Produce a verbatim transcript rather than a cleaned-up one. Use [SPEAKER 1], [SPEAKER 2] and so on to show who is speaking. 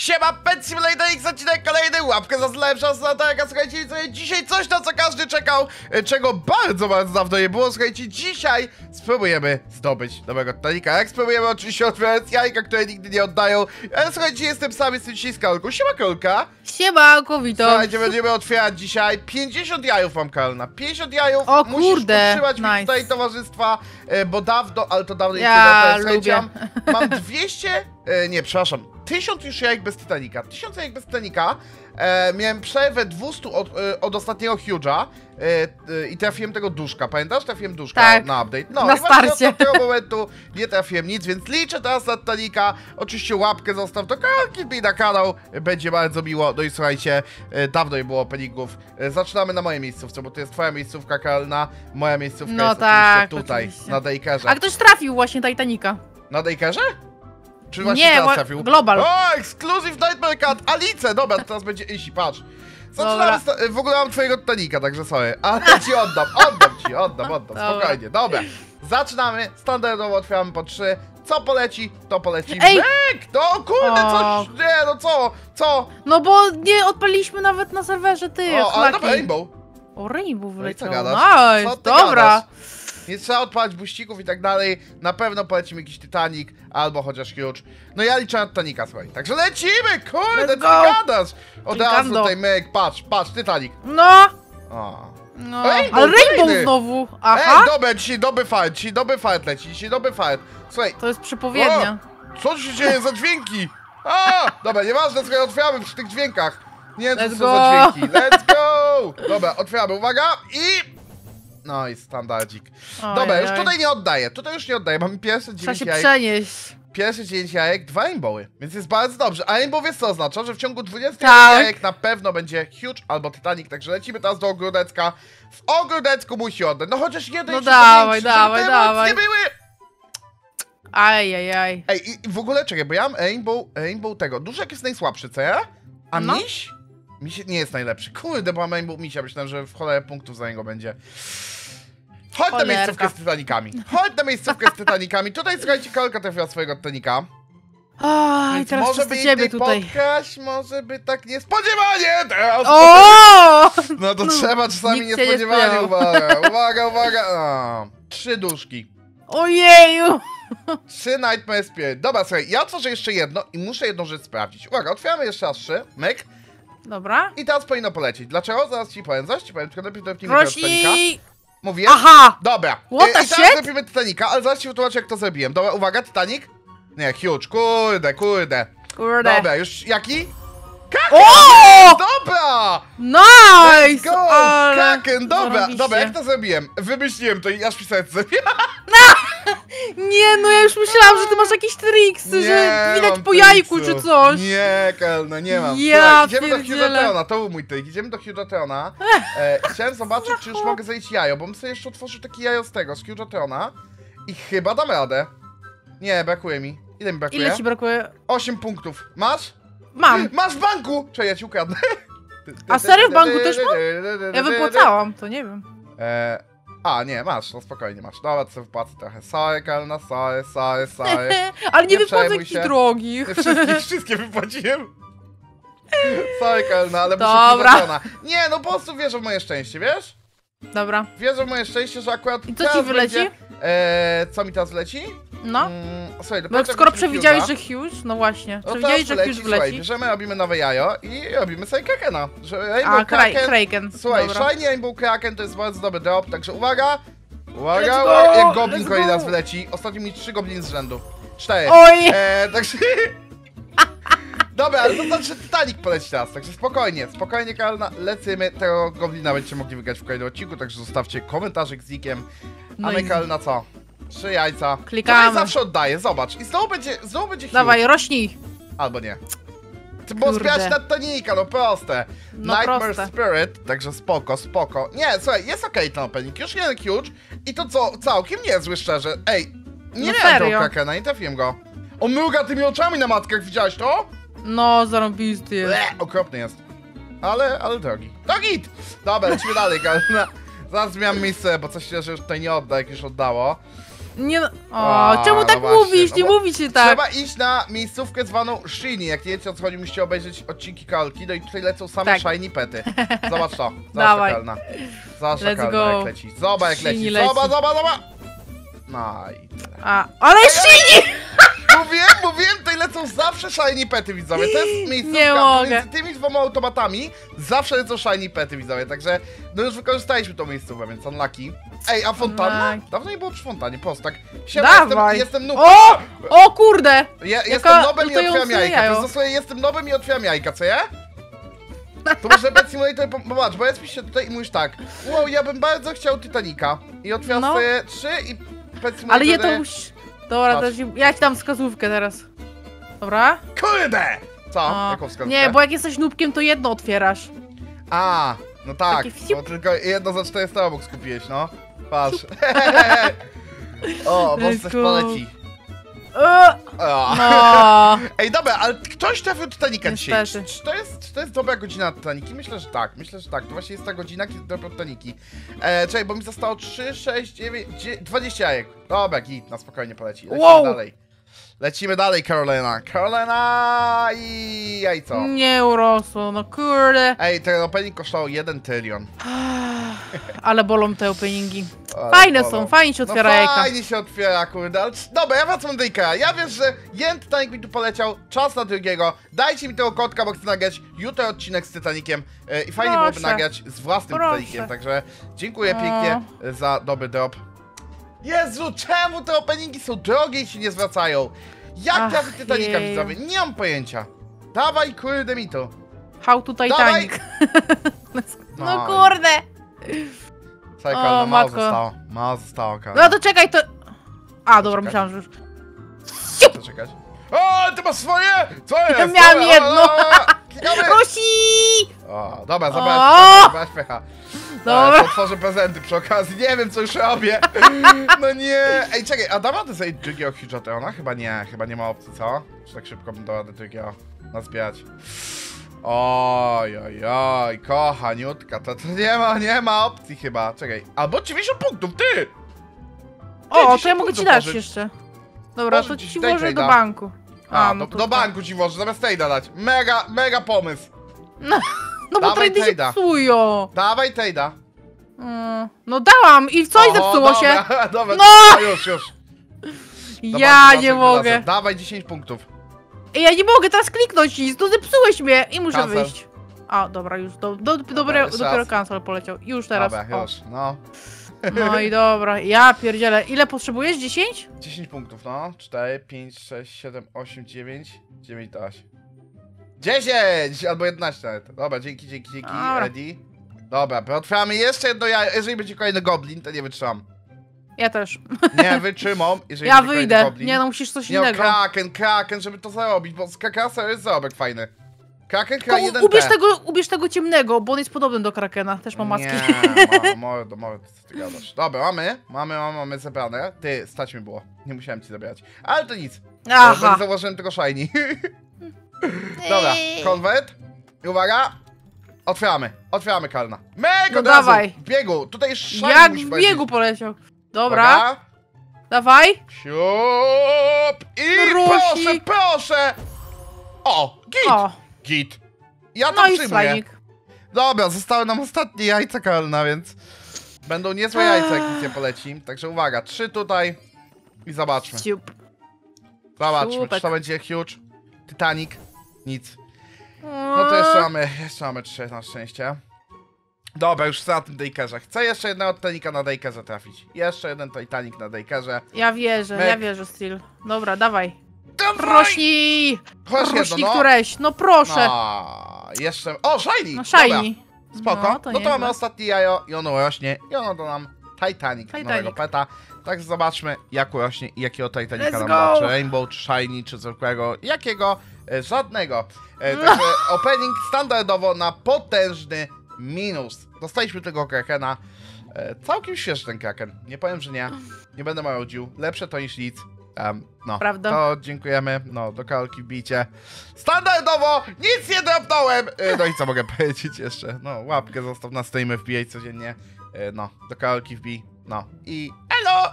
[SPEAKER 1] Siema, Pet Simulator X, odcinek kolejny, łapkę za lepsza strategia. Słuchajcie, dzisiaj coś, na co każdy czekał, czego bardzo, bardzo dawno nie było. Słuchajcie, dzisiaj spróbujemy zdobyć nowego Titanica. Jak spróbujemy oczywiście otwierać jajka, które nigdy nie oddają. Ale słuchajcie, jestem sam, jestem dzisiaj z Karolką. Siema, Karolka.
[SPEAKER 2] Siema, witam.
[SPEAKER 1] Słuchajcie, będziemy otwierać dzisiaj pięćdziesiąt jajów mam, Karolna. pięćdziesiąt jajów.
[SPEAKER 2] O
[SPEAKER 1] musisz
[SPEAKER 2] kurde,
[SPEAKER 1] utrzymać
[SPEAKER 2] nice.
[SPEAKER 1] mi tutaj towarzystwa, bo dawno, ale to dawno
[SPEAKER 2] ja
[SPEAKER 1] nie
[SPEAKER 2] lubię.
[SPEAKER 1] Mam dwieście, e, nie, przepraszam, tysiąc już jajek bez Titanica. tysiąc jajek bez Titanica. E, miałem przerwę dwieście od, e, od ostatniego Huge'a e, e, i trafiłem tego duszka. Pamiętasz? Trafiłem duszka
[SPEAKER 2] tak,
[SPEAKER 1] na update. No
[SPEAKER 2] na
[SPEAKER 1] i właśnie
[SPEAKER 2] starcie.
[SPEAKER 1] od tego momentu nie trafiłem nic, więc liczę teraz na Titanica. Oczywiście łapkę zostaw do Karolki i na kanał. Będzie bardzo miło. No i słuchajcie, e, dawno nie było openingów. E, zaczynamy na mojej miejscówce, bo to jest twoja miejscówka, Karolna. Moja miejscówka
[SPEAKER 2] no
[SPEAKER 1] jest
[SPEAKER 2] tak,
[SPEAKER 1] oczywiście tutaj,
[SPEAKER 2] oczywiście.
[SPEAKER 1] na Daycare'ze.
[SPEAKER 2] A ktoś trafił właśnie Titanica.
[SPEAKER 1] Na Daycare'ze? Czy właśnie
[SPEAKER 2] Nie,
[SPEAKER 1] teraz trafił?
[SPEAKER 2] Global.
[SPEAKER 1] O, Exclusive Nightmare Cat, Alice! Dobra, teraz będzie Isi, patrz. Zaczynamy, w ogóle mam twojego Titanica, także sorry. Ale ci oddam, oddam ci, oddam, oddam,
[SPEAKER 2] Dobra.
[SPEAKER 1] spokojnie, dobra. Zaczynamy, standardowo otwieramy po trzy. Co poleci, to poleci.
[SPEAKER 2] Ej!
[SPEAKER 1] Mek! No kurde,
[SPEAKER 2] O.
[SPEAKER 1] coś, nie, no co, co?
[SPEAKER 2] No bo nie odpaliliśmy nawet na serwerze, ty,
[SPEAKER 1] O, ale
[SPEAKER 2] chlaki.
[SPEAKER 1] dobra, Rainbow.
[SPEAKER 2] O, Rainbow
[SPEAKER 1] No i co
[SPEAKER 2] wyleciał.
[SPEAKER 1] gadasz?
[SPEAKER 2] Nice,
[SPEAKER 1] Co ty
[SPEAKER 2] dobra.
[SPEAKER 1] gadasz? Nie trzeba odpalać buścików i tak dalej. Na pewno polecimy jakiś Titanic, albo chociaż Huge. No ja liczę na Titanica, słuchaj. Także lecimy, kurde,
[SPEAKER 2] Let's
[SPEAKER 1] ty
[SPEAKER 2] go.
[SPEAKER 1] gadasz. Od razu
[SPEAKER 2] Clicando.
[SPEAKER 1] tutaj myk, patrz, patrz, Titanic.
[SPEAKER 2] No,
[SPEAKER 1] O.
[SPEAKER 2] no.
[SPEAKER 1] Rainbow,
[SPEAKER 2] Ale Rainbow
[SPEAKER 1] kolejny.
[SPEAKER 2] znowu. Aha,
[SPEAKER 1] Ej, dobra, dzisiaj dobry fight, dzisiaj dobry fight leci, dzisiaj dobry fight. Słuchaj,
[SPEAKER 2] to jest przepowiednia.
[SPEAKER 1] o, co się dzieje za dźwięki? A, dobra, nieważne, słuchaj, otwieramy przy tych dźwiękach. Nie wiem, co
[SPEAKER 2] Let's
[SPEAKER 1] są
[SPEAKER 2] go.
[SPEAKER 1] za dźwięki. Let's go! Dobra, otwieramy, uwaga i... No i standardzik.
[SPEAKER 2] Oj,
[SPEAKER 1] Dobra, już
[SPEAKER 2] oj.
[SPEAKER 1] tutaj nie oddaję, tutaj już nie oddaję, mamy pierwsze
[SPEAKER 2] Trzeba
[SPEAKER 1] dziewięć
[SPEAKER 2] się
[SPEAKER 1] jajek.
[SPEAKER 2] przenieść.
[SPEAKER 1] Pierwsze dziewięć jajek, dwa rainbowy, więc jest bardzo dobrze. A rainbow jest co oznacza, że w ciągu dwudziestu
[SPEAKER 2] Tak.
[SPEAKER 1] jajek na pewno będzie Huge albo Titanic, także lecimy teraz do ogródecka. W ogródecku musi oddać, no chociaż jeden
[SPEAKER 2] No
[SPEAKER 1] jeszcze
[SPEAKER 2] dawaj,
[SPEAKER 1] powiększy, żeby
[SPEAKER 2] dawaj,
[SPEAKER 1] te
[SPEAKER 2] dawaj.
[SPEAKER 1] emocje były.
[SPEAKER 2] Aj, aj, aj.
[SPEAKER 1] Ej, i w ogóle czekaj, bo ja mam rainbow, rainbow tego. Duszek jest najsłabszy, co ja? A
[SPEAKER 2] No.
[SPEAKER 1] miś? Miś nie jest najlepszy. Kurde, bo mam rainbow misia, myślałem, że w cholerę punktów za niego będzie. Chodź na
[SPEAKER 2] Cholerka.
[SPEAKER 1] miejscówkę z Titanicami. Chodź na miejscówkę z Titanicami. Tutaj, słuchajcie, Karolka trafiła swojego Titanica.
[SPEAKER 2] Aj,
[SPEAKER 1] Więc
[SPEAKER 2] teraz
[SPEAKER 1] może
[SPEAKER 2] przez
[SPEAKER 1] by
[SPEAKER 2] ciebie
[SPEAKER 1] jej
[SPEAKER 2] tutaj.
[SPEAKER 1] podkraść, może by tak niespodziewanie teraz.
[SPEAKER 2] O!
[SPEAKER 1] No to
[SPEAKER 2] No,
[SPEAKER 1] trzeba czasami
[SPEAKER 2] nikt się nie
[SPEAKER 1] niespodziewanie,
[SPEAKER 2] spodziewał.
[SPEAKER 1] uwaga, uwaga, uwaga. O, trzy duszki.
[SPEAKER 2] Ojeju!
[SPEAKER 1] Trzy Nightmare Spirit. Dobra, słuchaj, ja otworzę jeszcze jedno i muszę jedną rzecz sprawdzić. Uwaga, otwieramy jeszcze raz trzy, myk.
[SPEAKER 2] Dobra.
[SPEAKER 1] I teraz powinno polecieć. Dlaczego? Zaraz ci powiem, zaraz ci powiem, tylko najpierw dopnijmy tego Titanica.
[SPEAKER 2] Rośnij!
[SPEAKER 1] Mówię?
[SPEAKER 2] Aha!
[SPEAKER 1] Dobra.
[SPEAKER 2] What
[SPEAKER 1] I,
[SPEAKER 2] the
[SPEAKER 1] I teraz
[SPEAKER 2] shit?
[SPEAKER 1] zrobimy Titanica, ale zaraz ci wytłumaczę, jak to zrobiłem. Dobra, uwaga, Titanic. Nie, Huge, kurde, kurde.
[SPEAKER 2] Kurde.
[SPEAKER 1] Dobra, już jaki?
[SPEAKER 2] O!
[SPEAKER 1] Dobra!
[SPEAKER 2] Nice!
[SPEAKER 1] Let's go!
[SPEAKER 2] Ale...
[SPEAKER 1] Kraken, dobra,
[SPEAKER 2] zarobiście.
[SPEAKER 1] dobra, jak to zrobiłem? Wymyśliłem to i aż mi serce zrobiłem.
[SPEAKER 2] Nie, no ja już myślałam, że ty masz jakieś triksy, że widać
[SPEAKER 1] mam
[SPEAKER 2] po jajku
[SPEAKER 1] triksów.
[SPEAKER 2] czy coś.
[SPEAKER 1] Nie, Kel, no nie mam.
[SPEAKER 2] Ja
[SPEAKER 1] Słuchaj, idziemy do
[SPEAKER 2] pierdzielę.
[SPEAKER 1] Huge'Ateona, to był mój trik. Idziemy do Huge'Ateona. E, chciałem zobaczyć, czy już mogę zejść jajo, bo bym sobie jeszcze otworzył takie jajo z tego, z Huge'Ateona. I chyba dam radę. Nie, brakuje mi. Ile mi brakuje?
[SPEAKER 2] Ile ci brakuje?
[SPEAKER 1] osiem punktów. Masz?
[SPEAKER 2] Mam.
[SPEAKER 1] Masz w banku! Czekaj, ja ci ukradnę.
[SPEAKER 2] A serio w banku też mam? Ja wypłacałam, to nie wiem.
[SPEAKER 1] E, a, nie, masz, no spokojnie masz. Dobra, to sobie wypłacę trochę. Sorry, Kalna, sorry, sorry, sorry.
[SPEAKER 2] Ale nie,
[SPEAKER 1] Nie
[SPEAKER 2] wypłacaj
[SPEAKER 1] przejmuj
[SPEAKER 2] jakichś
[SPEAKER 1] się.
[SPEAKER 2] drogich.
[SPEAKER 1] Wszystkie, wszystkie wypłaciłem. Sorry, Kalna, ale
[SPEAKER 2] Dobra.
[SPEAKER 1] muszę Huge'Ateona. Nie, no po prostu wierzę w moje szczęście, wiesz?
[SPEAKER 2] Dobra.
[SPEAKER 1] Wierzę w moje szczęście, że akurat
[SPEAKER 2] I co ci
[SPEAKER 1] teraz
[SPEAKER 2] wyleci?
[SPEAKER 1] Będzie, e, co mi teraz wleci?
[SPEAKER 2] No.
[SPEAKER 1] Mm, słuchaj,
[SPEAKER 2] Bo
[SPEAKER 1] dopiero
[SPEAKER 2] jak skoro
[SPEAKER 1] wrócimy
[SPEAKER 2] przewidziałeś,
[SPEAKER 1] Huge'a.
[SPEAKER 2] że Huge, no właśnie.
[SPEAKER 1] No
[SPEAKER 2] Przewidziałeś,
[SPEAKER 1] teraz
[SPEAKER 2] że Huge
[SPEAKER 1] Słuchaj,
[SPEAKER 2] wleci.
[SPEAKER 1] bierzemy, robimy nowe jajo i robimy sobie Krakena. Że
[SPEAKER 2] A,
[SPEAKER 1] Rainbow
[SPEAKER 2] Kra
[SPEAKER 1] Kraken.
[SPEAKER 2] Kraken.
[SPEAKER 1] Słuchaj,
[SPEAKER 2] Dobra.
[SPEAKER 1] Shiny Rainbow Kraken to jest bardzo dobry drop, także uwaga! Uwaga,
[SPEAKER 2] Let's
[SPEAKER 1] uwaga,
[SPEAKER 2] go,
[SPEAKER 1] jak goblin
[SPEAKER 2] let's
[SPEAKER 1] kolejny
[SPEAKER 2] go.
[SPEAKER 1] raz wyleci. Ostatnio mi trzy gobliny z rzędu. Cztery.
[SPEAKER 2] Oj!
[SPEAKER 1] E, także... Dobra, ale to znaczy Titanic poleci teraz, także spokojnie, spokojnie Karolina, lecimy, tego goblina będziecie mogli wygrać w kolejnym odcinku, także zostawcie komentarzyk z nikiem. A
[SPEAKER 2] No
[SPEAKER 1] my
[SPEAKER 2] i-
[SPEAKER 1] Karolina co? Trzy jajca.
[SPEAKER 2] Klikamy.
[SPEAKER 1] To zawsze oddaję, zobacz. I znowu będzie, znowu będzie huge.
[SPEAKER 2] Dawaj, rośnij.
[SPEAKER 1] Albo nie. Ty bo
[SPEAKER 2] Kurde.
[SPEAKER 1] zbierać na Titanica, no proste.
[SPEAKER 2] No
[SPEAKER 1] Nightmare
[SPEAKER 2] proste.
[SPEAKER 1] Spirit, także spoko, spoko. Nie, słuchaj, jest okej ten opening, już jeden huge i to co, całkiem niezły szczerze. Ej, nie
[SPEAKER 2] No
[SPEAKER 1] miałem tego
[SPEAKER 2] serio?
[SPEAKER 1] Krakena, nie trafiłem go. On mruga tymi oczami na matkach, widziałeś to?
[SPEAKER 2] No, zarąbisty jest.
[SPEAKER 1] Ble, okropny jest. Ale, ale drogi. To git! Dobra, lecimy dalej, Karolina. Zaraz zmieniam miejsce, bo coś się że już tutaj nie odda, jak już oddało.
[SPEAKER 2] Nie no. O,
[SPEAKER 1] A,
[SPEAKER 2] czemu tak
[SPEAKER 1] no właśnie,
[SPEAKER 2] mówisz?
[SPEAKER 1] no
[SPEAKER 2] Nie
[SPEAKER 1] bo
[SPEAKER 2] mówi się tak.
[SPEAKER 1] Trzeba iść na miejscówkę zwaną Shiny. Jak nie wiecie o co chodzi, musicie obejrzeć odcinki Kalki. No i tutaj lecą same
[SPEAKER 2] Tak.
[SPEAKER 1] shiny pety. Zobacz to. Zobacz
[SPEAKER 2] Dawaj.
[SPEAKER 1] Kalna. Zobacz
[SPEAKER 2] Let's
[SPEAKER 1] Kalna
[SPEAKER 2] go.
[SPEAKER 1] jak leci. Zobacz jak
[SPEAKER 2] Shiny
[SPEAKER 1] leci.
[SPEAKER 2] leci.
[SPEAKER 1] Zobacz, zobacz, zobacz. No i tyle.
[SPEAKER 2] A, ale Shiny!
[SPEAKER 1] Mówiłem, mówiłem, tutaj lecą zawsze shiny pety, widzowie. To jest miejscówka
[SPEAKER 2] Nie mogę.
[SPEAKER 1] między tymi dwoma automatami. Zawsze lecą shiny pety, widzowie. Także, no już wykorzystaliśmy tą miejscówkę, więc unlucky. Ej, a fontanna?
[SPEAKER 2] Unlucky.
[SPEAKER 1] Dawno nie było przy fontannie, post, tak? Siema, jestem,
[SPEAKER 2] Dawaj.
[SPEAKER 1] jestem noob.
[SPEAKER 2] O! O kurde!
[SPEAKER 1] Ja,
[SPEAKER 2] Jaka
[SPEAKER 1] jestem nobem i otwieram
[SPEAKER 2] latające
[SPEAKER 1] jajka. To
[SPEAKER 2] jajo.
[SPEAKER 1] jest dosłownie jestem nobem i otwieram jajka, co ja? To może Pet Simulator, po- popatrz, bo jest się tutaj i mówisz tak. Wow, ja bym bardzo chciał Titanica. I otwierasz
[SPEAKER 2] No.
[SPEAKER 1] sobie trzy i Pet Simulator...
[SPEAKER 2] Ale je to musi... Dobra,
[SPEAKER 1] Patrz.
[SPEAKER 2] to ci... ja ci dam wskazówkę teraz. Dobra?
[SPEAKER 1] Kurde! Co?
[SPEAKER 2] O,
[SPEAKER 1] Jaką wskazówkę?
[SPEAKER 2] nie, bo jak jesteś nubkiem, to jedno otwierasz.
[SPEAKER 1] A, no tak,
[SPEAKER 2] Takie wsiup.
[SPEAKER 1] bo tylko jedno za czterysta obok skupiłeś, no. Patrz. O, bo
[SPEAKER 2] Let's
[SPEAKER 1] coś
[SPEAKER 2] go.
[SPEAKER 1] poleci.
[SPEAKER 2] E,
[SPEAKER 1] O.
[SPEAKER 2] No.
[SPEAKER 1] Ej, dobra, ale ktoś trafił Titanica dzisiaj.
[SPEAKER 2] Niestety.
[SPEAKER 1] Czy, czy, to jest, czy to jest dobra godzina na Titaniki? Myślę, że tak. Myślę, że tak. To właśnie jest ta godzina, kiedy dropią Titaniki. E, czekaj, bo mi zostało trzy, sześć, dziewięć, dwadzieścia jajek. Dobra, git, na spokojnie poleci. Lecimy
[SPEAKER 2] Wow.
[SPEAKER 1] dalej. Lecimy dalej, Carolina. Carolina i jajco.
[SPEAKER 2] Nie urosło, no kurde.
[SPEAKER 1] Ej, ten opening kosztował jeden trylion.
[SPEAKER 2] Ale bolą te openingi.
[SPEAKER 1] Ale
[SPEAKER 2] Fajne
[SPEAKER 1] bolą.
[SPEAKER 2] są, fajnie się otwiera
[SPEAKER 1] no
[SPEAKER 2] jajka.
[SPEAKER 1] fajnie się otwiera, kurde, ale dobra, ja wracam do Ikea. Ja wiem, że jeden Titanic mi tu poleciał, czas na drugiego. Dajcie mi tego kotka, bo chcę nagrać jutro odcinek z Titanikiem e, i fajnie
[SPEAKER 2] Proszę.
[SPEAKER 1] byłoby nagrać z własnym
[SPEAKER 2] Proszę.
[SPEAKER 1] Titanikiem, także dziękuję
[SPEAKER 2] O.
[SPEAKER 1] pięknie e, za dobry drop. Jezu, czemu te openingi są drogie i się nie zwracają? Jak
[SPEAKER 2] Ach,
[SPEAKER 1] trafić Titanica,
[SPEAKER 2] jeju.
[SPEAKER 1] widzowie? Nie mam pojęcia. Dawaj, kurde mi to.
[SPEAKER 2] How to Titanic. No
[SPEAKER 1] No i-
[SPEAKER 2] kurde.
[SPEAKER 1] Czekaj,
[SPEAKER 2] O,
[SPEAKER 1] no mało
[SPEAKER 2] matko.
[SPEAKER 1] zostało. Mało zostało, Karol.
[SPEAKER 2] No to czekaj, to... A, dobra,
[SPEAKER 1] Czekaj.
[SPEAKER 2] myślałam, że już...
[SPEAKER 1] Co czekać? O, ty masz swoje? Co jest?
[SPEAKER 2] miałam
[SPEAKER 1] Dobra,
[SPEAKER 2] jedno.
[SPEAKER 1] o, o, o, klikamy.
[SPEAKER 2] Rosi!
[SPEAKER 1] O, dobra,
[SPEAKER 2] O!
[SPEAKER 1] zabrać, zabrać pecha.
[SPEAKER 2] Dobra.
[SPEAKER 1] Dobra. Otworzę prezenty przy okazji, nie wiem co już robię. No nie. Ej, czekaj, a da radę sobie drugiego Huge'Ateona? Chyba nie, chyba nie ma opcji, co? Czy tak szybko bym dał radę drugiego nazbierać? Oj, oj, oj, kochaniutka, to, to nie ma, nie ma opcji chyba. Czekaj, albo dziewięćdziesiąt punktów, ty!
[SPEAKER 2] O, to ja
[SPEAKER 1] dziesięć
[SPEAKER 2] mogę ci
[SPEAKER 1] punktów
[SPEAKER 2] dać
[SPEAKER 1] pożyć.
[SPEAKER 2] jeszcze. Dobra,
[SPEAKER 1] Pożyć
[SPEAKER 2] to
[SPEAKER 1] ci,
[SPEAKER 2] ci
[SPEAKER 1] daj
[SPEAKER 2] włożę do
[SPEAKER 1] trade'a.
[SPEAKER 2] banku.
[SPEAKER 1] A,
[SPEAKER 2] no
[SPEAKER 1] do,
[SPEAKER 2] to
[SPEAKER 1] do
[SPEAKER 2] tak.
[SPEAKER 1] banku ci możesz zamiast Tejda dać. Mega, mega pomysł.
[SPEAKER 2] No bo
[SPEAKER 1] Dawaj
[SPEAKER 2] trady się
[SPEAKER 1] trade'a.
[SPEAKER 2] psują.
[SPEAKER 1] Dawaj Tejda.
[SPEAKER 2] Mm, No dałam i coś
[SPEAKER 1] Oho,
[SPEAKER 2] zepsuło się.
[SPEAKER 1] dobra, dobra,
[SPEAKER 2] No!
[SPEAKER 1] no! Już, już. Do
[SPEAKER 2] Ja
[SPEAKER 1] banku
[SPEAKER 2] nie
[SPEAKER 1] razem
[SPEAKER 2] mogę.
[SPEAKER 1] wylazem. Dawaj dziesięć punktów.
[SPEAKER 2] Ej, ja nie mogę teraz kliknąć nic, to zepsułeś mnie i muszę
[SPEAKER 1] Cancel.
[SPEAKER 2] wyjść. A, dobra, już, do, do, dobre,
[SPEAKER 1] jeszcze
[SPEAKER 2] dopiero
[SPEAKER 1] raz.
[SPEAKER 2] cancel poleciał. Już teraz.
[SPEAKER 1] Dobra,
[SPEAKER 2] O.
[SPEAKER 1] już, no.
[SPEAKER 2] No i dobra, ja pierdzielę. Ile potrzebujesz? dziesięć?
[SPEAKER 1] dziesięć punktów, no. cztery, pięć, sześć, siedem, osiem, dziewięć. dziewięć to osiem. dziesięć! Albo jedenaście nawet. Dobra, dzięki, dzięki, dzięki,
[SPEAKER 2] Dobra.
[SPEAKER 1] Eddie. Dobra, otwieramy jeszcze jedno jajo. Jeżeli będzie kolejny goblin, to nie wytrzymam.
[SPEAKER 2] Ja też.
[SPEAKER 1] Nie wytrzymam, jeżeli
[SPEAKER 2] Ja
[SPEAKER 1] będzie kolejny
[SPEAKER 2] wyjdę.
[SPEAKER 1] goblin.
[SPEAKER 2] Nie no, musisz coś
[SPEAKER 1] Nie, no,
[SPEAKER 2] innego.
[SPEAKER 1] kraken, kraken, żeby to zarobić, bo z krakasa jest zarobek fajny. Kraken
[SPEAKER 2] Tylko
[SPEAKER 1] chyba jeden
[SPEAKER 2] u- ubierz tego, ubierz tego ciemnego, bo on jest podobny do Krakena. Też ma maski.
[SPEAKER 1] Nie, mordo, mordo, co ty gadasz. Dobra, mamy, mamy, mamy, mamy zebrane. Ty, stać mi było, nie musiałem ci zabierać. Ale to nic,
[SPEAKER 2] Aha.
[SPEAKER 1] bo nie zauważyłem tego shiny. Dobra, konwert. I uwaga. Otwieramy, otwieramy Kalna. Mega
[SPEAKER 2] No
[SPEAKER 1] od razu,
[SPEAKER 2] dawaj.
[SPEAKER 1] w biegu, tutaj jest shiny,
[SPEAKER 2] Jak
[SPEAKER 1] musisz
[SPEAKER 2] w
[SPEAKER 1] powiedzieć.
[SPEAKER 2] biegu poleciał. Dobra,
[SPEAKER 1] Uwaga.
[SPEAKER 2] dawaj.
[SPEAKER 1] Siup. I
[SPEAKER 2] Rusik.
[SPEAKER 1] proszę, proszę. O, git,
[SPEAKER 2] O,
[SPEAKER 1] git. Ja to
[SPEAKER 2] no i
[SPEAKER 1] przyjmuję.
[SPEAKER 2] slajmik.
[SPEAKER 1] Dobra, zostały nam ostatnie jajca Kalna, więc będą niezłe jajca, jak nic nie poleci. Także uwaga, trzy tutaj i zobaczmy.
[SPEAKER 2] Ciup.
[SPEAKER 1] Zobaczmy,
[SPEAKER 2] Słupek.
[SPEAKER 1] czy to będzie huge. Titanic. Nic. No to jeszcze mamy, jeszcze mamy trzy na szczęście. Dobra, już na tym Daykerze. Chcę jeszcze jednego Titanica na Daykerze trafić. Jeszcze jeden Titanic na Daykerze.
[SPEAKER 2] Ja wierzę,
[SPEAKER 1] Myk.
[SPEAKER 2] ja wierzę, Steel. Dobra, dawaj.
[SPEAKER 1] Dawaj!
[SPEAKER 2] Prośnij!
[SPEAKER 1] Chodź jedno,
[SPEAKER 2] Prośnij
[SPEAKER 1] no.
[SPEAKER 2] któreś, no proszę.
[SPEAKER 1] A, jeszcze... O, shiny!
[SPEAKER 2] No
[SPEAKER 1] Dobra,
[SPEAKER 2] shiny.
[SPEAKER 1] spoko.
[SPEAKER 2] No
[SPEAKER 1] No
[SPEAKER 2] to
[SPEAKER 1] to, mamy
[SPEAKER 2] niezłe.
[SPEAKER 1] ostatnie jajo i ono rośnie. I ono da nam Titanic,
[SPEAKER 2] Titanic.
[SPEAKER 1] nowego peta. Także zobaczmy, jak rośnie i jakiego Titanica
[SPEAKER 2] Let's
[SPEAKER 1] nam
[SPEAKER 2] go.
[SPEAKER 1] da. Czy Rainbow, czy Shiny, czy zwykłego. Jakiego? E, żadnego. E, także opening standardowo na potężny minus. Dostaliśmy tego Krakena. E, całkiem świeży ten Kraken. Nie powiem, że nie. Nie będę marudził. Lepsze to niż nic. Um, no,
[SPEAKER 2] Prawda.
[SPEAKER 1] to dziękujemy. No, do Karolki wbijcie. Standardowo nic nie dropnąłem! E, no i co mogę powiedzieć jeszcze? No, łapkę zostaw na streamy, wbijaj codziennie. E, no, do Karolki wbij. No i elo!